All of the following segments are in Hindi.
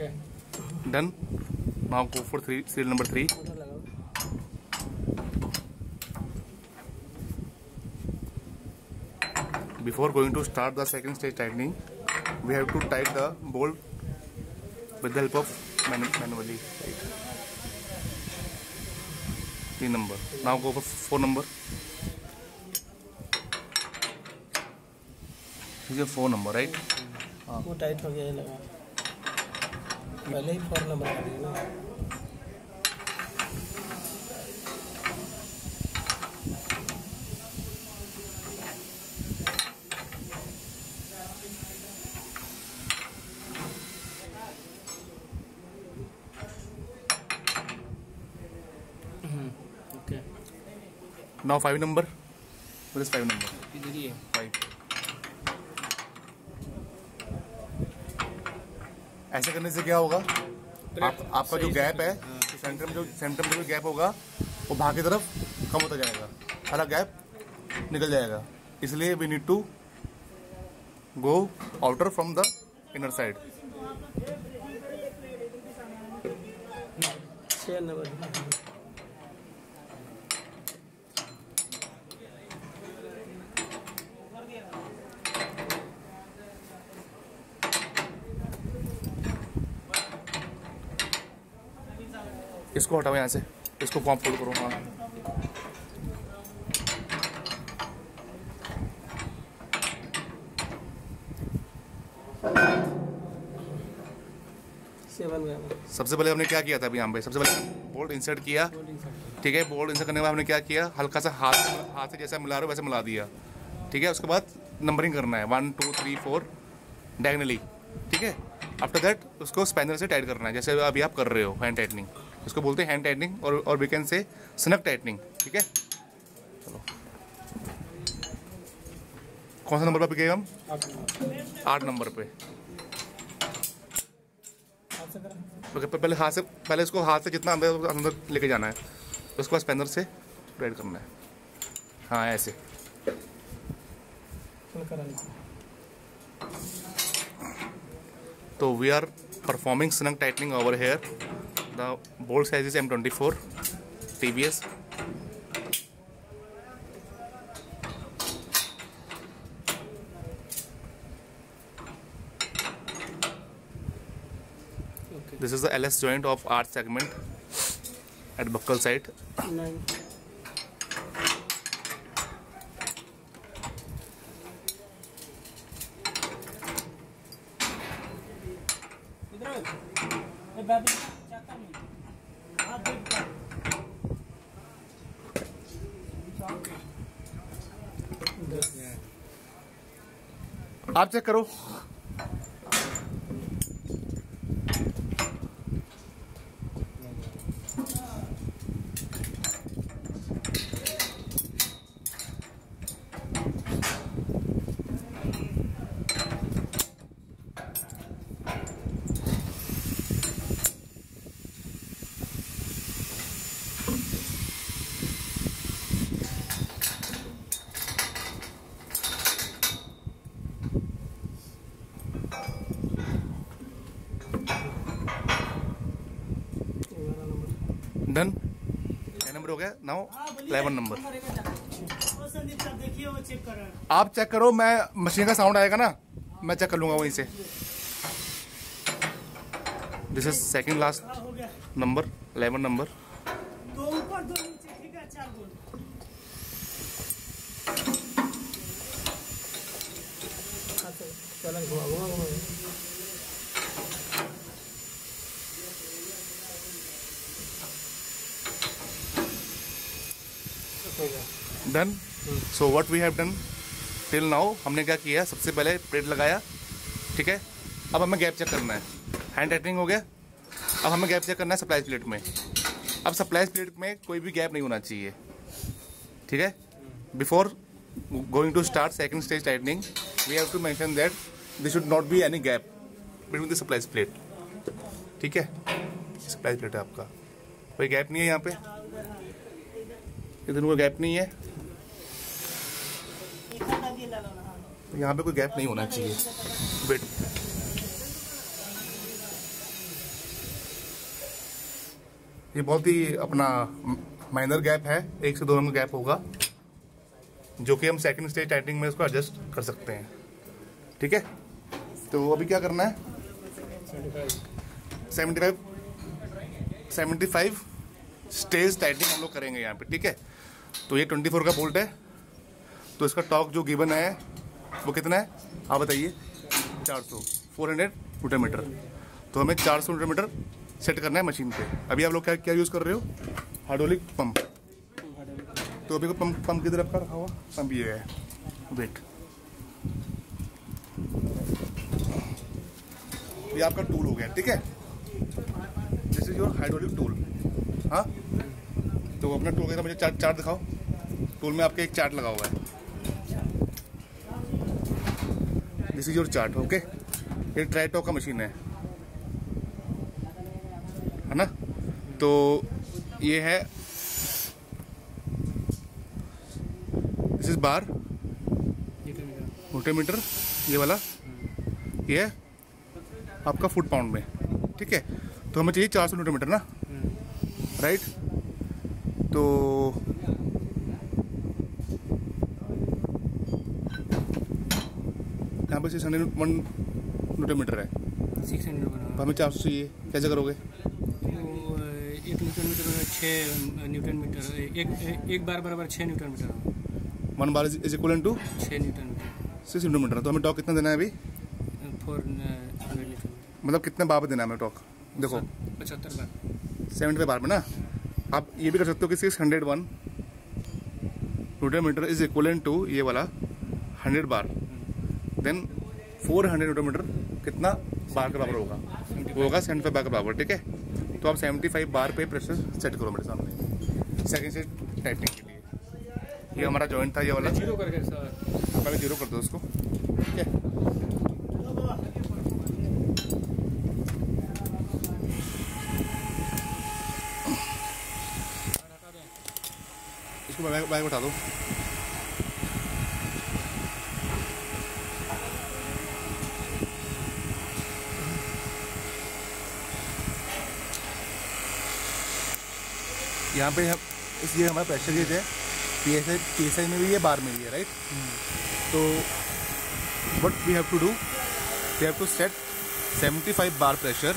Done. Now go for serial number 3. Before going to start the second stage tightening, we have to tighten the bolt with the help of manually. 3 number. Now go for 4 number. This is 4 number, right? वो टाइट हो गया है लगा, पहले ही 4 नंबर कर दिया ना। Okay. Now 5 number. What is 5 number? इधर ही है 5. ऐसे करने से क्या होगा, आपका जो गैप है सेंटर में जो गैप होगा वो बाहर की तरफ कम होता जाएगा, सारा गैप निकल जाएगा। इसलिए we need to go outer from the inner side. 6 number. इसको हटाओ यहाँ से, इसको फॉर्म फोल्ड करो। हाँ, सबसे पहले हमने क्या किया था अभी यहाँ पे, सबसे पहले बोल्ट इंसर्ट किया। ठीक है, बोल्ट इंसर्ट करने के बाद हमने क्या किया, हल्का सा हाथ से जैसा मिला रहे हो वैसे मिला दिया। ठीक है, उसके बाद नंबरिंग करना है 1 2 3 4 डायगनली। ठीक है, आफ्टर दैट उसको स्पैनर से टाइट करना है, जैसे अभी आप कर रहे हो हैंड टाइटनिंग। इसको बोलते हैं हैंड टाइटनिंग और we can say snug tightening. ठीक है, चलो कौन सा नंबर पे गए हम? 8 नंबर पे। पहले हाथ से, पहले इसको हाथ से जितना अंदर लेके जाना है, उसके बाद स्पैनर से टाइट करना है। हाँ, ऐसे। तो we are performing snug tightening over here. The bolt size is M24 TBS. Okay. This is the LS joint of arch segment at buckle side. 9. आप चेक करो। डन। 10 नंबर हो गया। Now 11 number. आप चेक करो, मैं मशीन का साउंड आएगा ना, मैं चेक कर लूंगा वहीं से। This is second last number, 11 number. Done. So what we have done till now, हमने क्या किया, सबसे पहले प्लेट लगाया। ठीक है, अब हमें गैप चेक करना है। हैंड टाइटनिंग हो गया, अब हमें गैप चेक करना है सप्लाई प्लेट में। अब सप्लाई प्लेट में कोई भी गैप नहीं होना चाहिए। ठीक है, before going to start second stage tightening we have to mention that this should not be any gap between the supply plate. ठीक है, सप्लाई प्लेट है आपका, कोई गैप नहीं है यहाँ पे, इधर कोई गैप नहीं है, यहाँ पे कोई गैप नहीं होना चाहिए। वेट, ये बहुत ही अपना माइनर गैप है, 1 से 2 mm गैप होगा, जो कि हम सेकंड स्टेज टाइटनिंग में उसको एडजस्ट कर सकते हैं। ठीक है, तो अभी क्या करना है, 75 स्टेज टाइटनिंग हम लोग करेंगे यहाँ पे। ठीक है, तो ये 24 का बोल्ट है, तो इसका टॉर्क जो गिवन है वो कितना है आप बताइए, 400 न्यूटन मीटर। तो हमें 400 न्यूटन मीटर सेट करना है मशीन पे। अभी आप लोग क्या क्या यूज़ कर रहे हो, हाइड्रोलिक पंप। तो अभी को पंप किधर आपका रखा हुआ, पंप ये है, वेट, ये आपका टूल हो गया। ठीक है, this is your hydraulic tool. हाँ, तो अपना टूल का मुझे चार्ट दिखाओ। टूल में आपके एक चार्ट लगा हुआ है, this is your chart. Okay, ये ट्राइटॉक का मशीन है ना। तो ये है, this is bar newton metre, ये वाला, ये है आपका फुट पाउंड में। ठीक है, तो हमें चाहिए 400 न्यूटन मीटर ना, राइट। तो यहाँ पे 601 न्यूटन मीटर है, 600 तो हमें 400 चाहिए, कैसे करोगे। 1 न्यूटन मीटर 6 न्यूटन मीटर, एक बार बराबर 6 newton metre. 1 bar is equal to 6 newton metre, 6 newton metre. तो हमें टॉर्क कितना देना है अभी, 4 न्यूटन, मतलब कितने बार पे देना है हमें टॉर्क, देखो 75 बार, 75 बार में ना। आप ये भी कर सकते हो कि 601 newton metre is equal to ये वाला 100 बार, देन 400 न्यूटन मीटर कितना बार के बराबर होगा, वो होगा 75 बार के बराबर। ठीक है, तो आप 75 बार पे प्रेशर सेट करो मेरे सामने सेकंड स्टेज टाइटनिंग के लिए। ये हमारा जॉइंट था, ये वाला जीरो करके सर, पहले जीरो कर दो उसको। ठीक है, इसको बैग उठा दो। यहाँ पे इसलिए हमारा प्रेशर गेज है, PSI में भी है, बार में भी है, राइट। तो what we have to do, we have to set 75 bar pressure.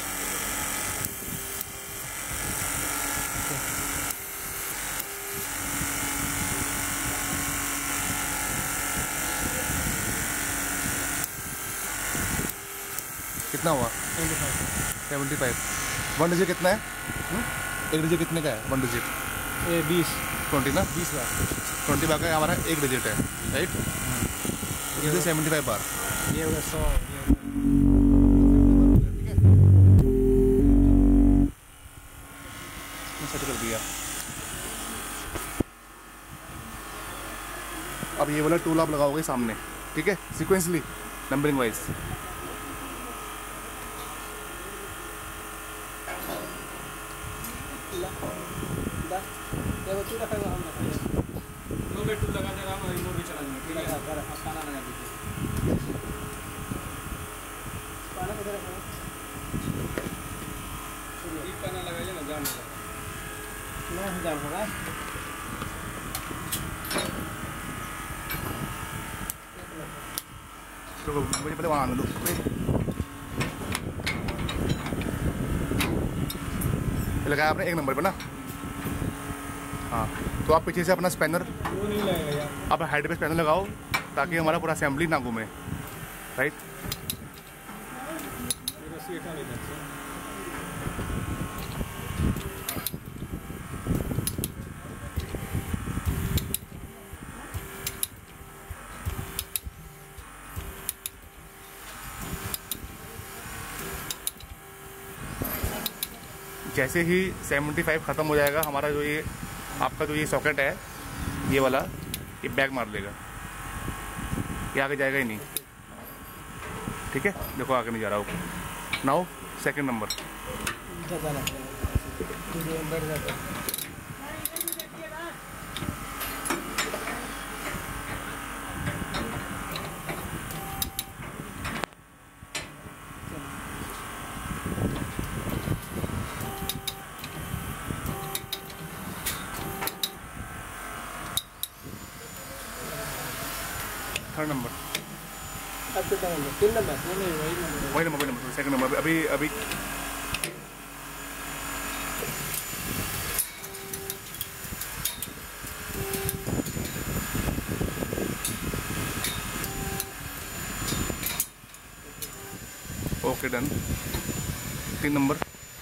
कितना हुआ, 75। 1 डिजिट कितना है, एक डिजिट कितने का है, 1 डिजिट 20 ना, 20 बार का हमारा एक डिजिट है, राइट। ये 75 बार, ये होगा 100। सेट कर दिया। अब ये वाला टूल आप लगाओगे सामने, ठीक है, सीक्वेंसली नंबरिंग वाइज। तो मुझे पहले वहाँ आने दो। लगाया आपने 1 नंबर पे ना, हाँ। तो आप पीछे से अपना स्पैनर, आप हेड पे स्पैनर लगाओ ताकि हमारा पूरा असेंबली ना घूमे, राइट। जैसे ही 75 ख़त्म हो जाएगा हमारा, जो ये आपका जो ये सॉकेट है ये वाला, ये बैक मार लेगा, ये आगे जाएगा ही नहीं। ठीक है, देखो आगे नहीं जा रहा हो। Now second number, third number, अब कितना नंबर? 3 नंबर? नहीं वही नंबर, सेकंड नंबर। अभी okay done. 3 number,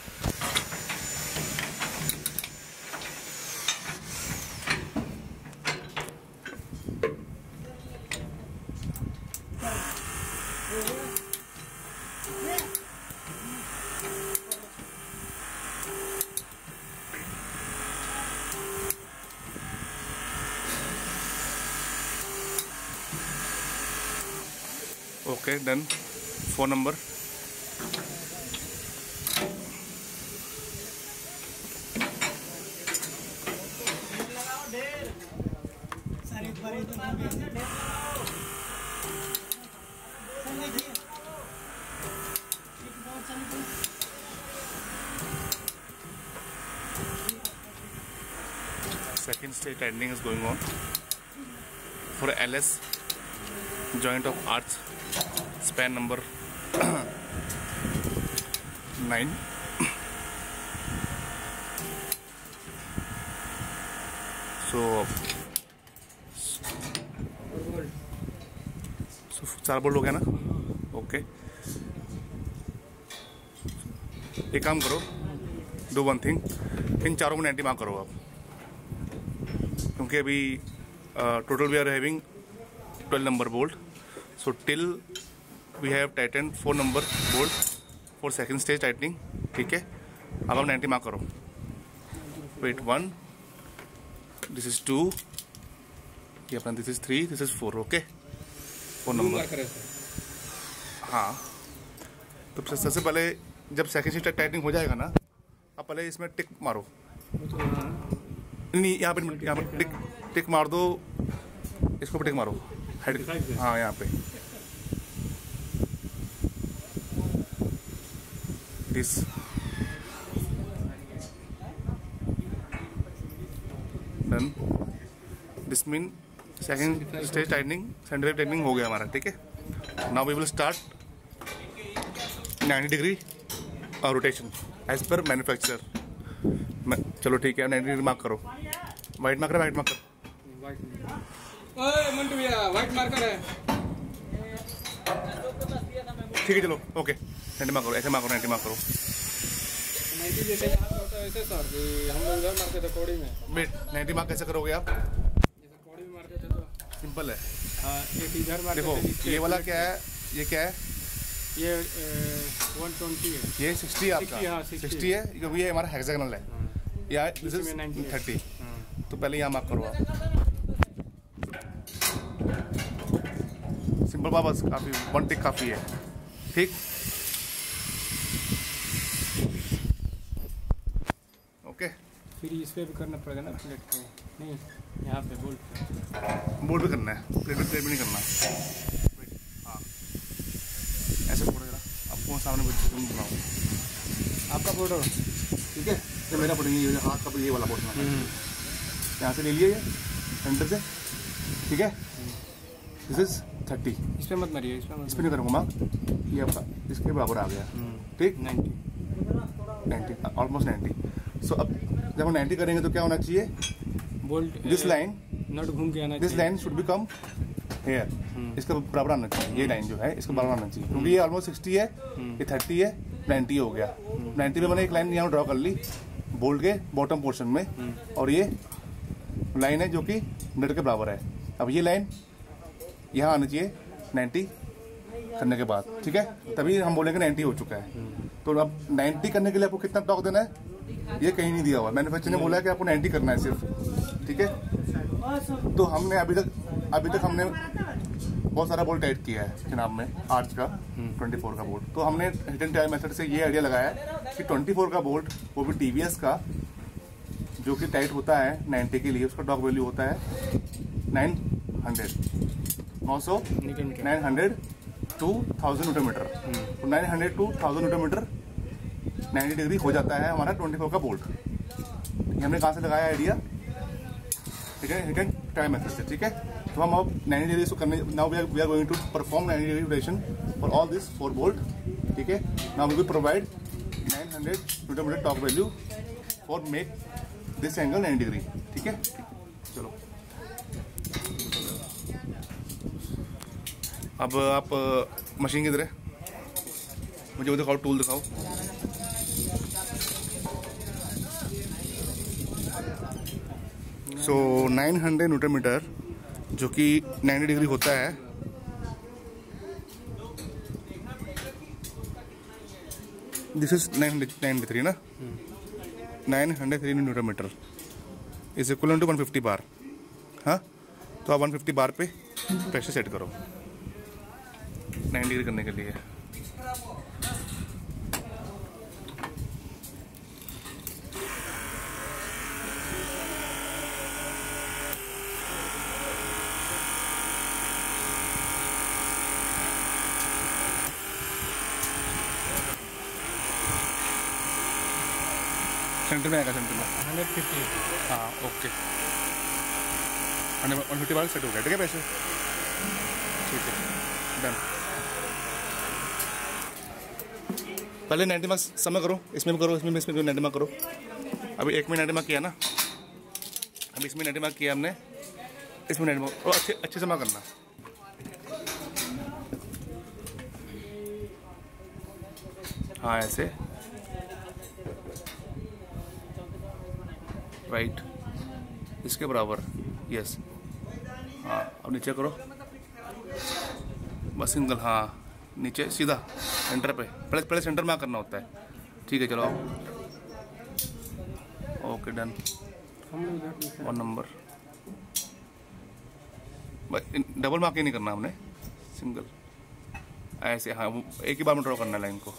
okay done. 4 number, second stage tightening is going on for LS joint of arch span number 9. So 4 bolt हो गया ना। ओके, एक काम करो, डू वन थिंग, इन चारों में 90 मार्क करो आप, क्योंकि अभी total we are having 12 number bolt. So till we have tighten 4 number bolt for second stage tightening. ठीक है, अब आप 90 मार्क करो। वेट 1, दिस इज 2, ये अपना this is 3, this is 4। Okay, 4 number. हाँ, तो सबसे पहले जब सेकंड स्टेज टाइटनिंग हो जाएगा ना, आप पहले इसमें टिक मारो। नहीं, यहाँ पे टिक मार दो, इसको टिक मारो हेड। हाँ, यहाँ पे this done. This mean second stage tightening, centre tightening हो गया हमारा। ठीक है, now we will start 90 degree rotation as per manufacture. चलो ठीक है, 90 डिग्री मार्क करो। White marker, white marker, Mantu भैया वाइट मार्कर है। ठीक है, चलो ओके, 90 मार्क करो, ऐसे मार्क करो, 90 मार्क करो। 90 जैसे यहाँ पे होता है वैसे सर, कि हम लोग इधर मारते थे कोड़ी में। वेट, 90 मार्क कैसे करोगे आप? जैसे कोड़ी में मारते थे तो सिंपल है। हाँ, एक इधर मारते थे। देखो, ये वाला क्या है, ये क्या है? ये 120 है, ये 60 है आपका। 60 है, क्योंकि ये हमारा हेक्सागोनल है। या दिस इज 30। तो पहले यहाँ मार्क करो आप। सिंपल बात, बस काफी, 1 टिक काफी है। ठीक, ओके। फिर इस पे भी करना पड़ेगा ना, प्लेट पे नहीं, यहाँ पे बोल्ट भी करना है, प्लेट भी नहीं करना। हाँ, ऐसे पड़ेगा आपको सामने बनाओ आपका फोटो। ठीक है, तो मेरा फोटो ये हाथ का, ये वाला फोटो यहाँ से ले लिए सेंटर से। ठीक है, दिस इज 30। इस पे मत मारिए, इस पे नहीं करूँगा मार्क, ये आपका इसके बराबर आ गया। ठीक, 90, ऑलमोस्ट 90। सो अब जब हम 90 करेंगे तो क्या होना चाहिए? बोल्ट दिस लाइन नट घूम के आना चाहिए। This line should become here, इसका बराबर आना चाहिए। ये लाइन जो है इसका बराबर आना चाहिए, क्योंकि ये ऑलमोस्ट 60 है, ये 30 है, 90 हो गया। 90 में मैंने एक लाइन यहाँ ड्रॉ कर ली बोल्ट के बॉटम पोर्शन में, और ये लाइन है जो कि नट के बराबर है। अब ये लाइन यहाँ आना चाहिए 90 करने के बाद। ठीक है, तभी हम बोलेंगे 90 हो चुका है। तो अब 90 करने के लिए आपको कितना टॉर्क देना है, ये कहीं नहीं दिया हुआ। मैन्युफैक्चरर ने बोला है कि आपको 90 करना है सिर्फ। ठीक है, तो हमने अभी तक हमने बहुत सारा बोल्ट टाइट किया है जनाब में, आर्च का 24 का बोल्ट। तो हमने हिट एंड ट्राई मेथड से ये आइडिया लगाया कि 24 का बोल्ट, वो भी TVS का, जो कि टाइट होता है 90 के लिए, उसका टॉर्क वैल्यू होता है 900 to 1000 न्यूटन मीटर। तो 900 to 1000 न्यूटन मीटर 90 डिग्री हो जाता है हमारा 24 का बोल्ट। ये हमने कहाँ से लगाया आइडिया? ठीक है, हिट एंड ट्राई मेथड से। ठीक है, तो तो हम अब 90 डिग्री को करने, now we are going to perform 90 degree rotation for all this 4 bolt, ठीक है। Now we will provide 900 newton metre torque value for make this angle 90 degree, ठीक है। चलो अब आप मशीन किधर है, मुझे वो दिखाओ, टूल दिखाओ। सो 900 न्यूटन मीटर जो कि 90 डिग्री होता है, दिस इज 993 ना, 903 newton metre is equal to 150 bar. हाँ, तो आप 150 बार पे प्रेशर सेट करो 90 डिग्री करने के लिए। सेंटर में आएगा, सेंटर में 150। हाँ ओके, 150 बार सेट हो गया, ठीक है पैसे, ठीक है डन। पहले 90 मार्क्स समय करो, इसमें भी करो, इसमें 90 मार्क करो। अभी एक में 90 मार्क किया ना, अभी इसमें 90 मार्क किया हमने, इसमें 90 मार्क, और अच्छे समय करना। हाँ ऐसे, राइट, इसके बराबर, यस। हाँ अब नीचे करो बस सिंगल, हाँ नीचे सीधा सेंटर पे, पहले सेंटर में करना होता है, ठीक है। चलो okay done, 1 number. Double mark ही नहीं करना हमने, सिंगल ऐसे, हाँ वो एक ही बार में ड्रॉ करना है लाइन को,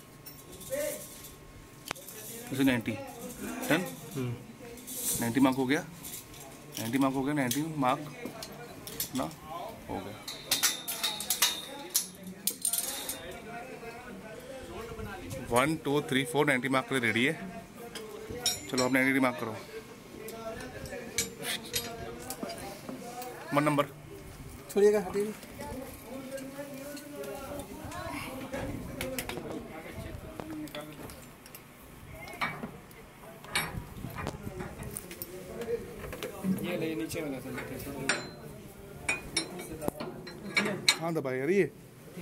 जैसे 90 डन। 90 मार्क हो गया, 90 मार्क हो गया, 90 मार्क ना हो गया। वन टू थ्री 4 90 मार्क के लिए रेडी है। चलो आप 90 डिग्री मार्क करो, 1 नंबर छोड़िएगा, हटिए। ये ले नीचे वाला था, हाँ दबाई यार ये,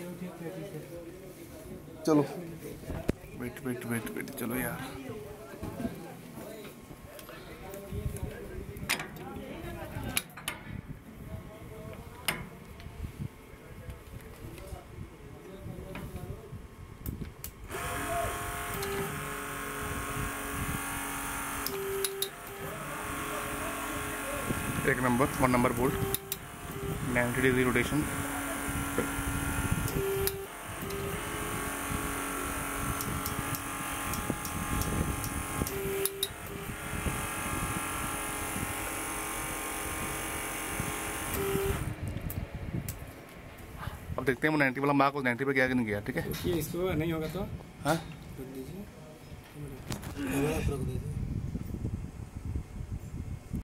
चलो वेट वेट वेट वेट, चलो यार एक number, 1 number bolt, 90 degree rotation. अब देखते हैं वो 90 वाला मार्क 90 पे गया कि नहीं गया, ठीक है। इसको नहीं होगा तो हाँ रख दीजिए।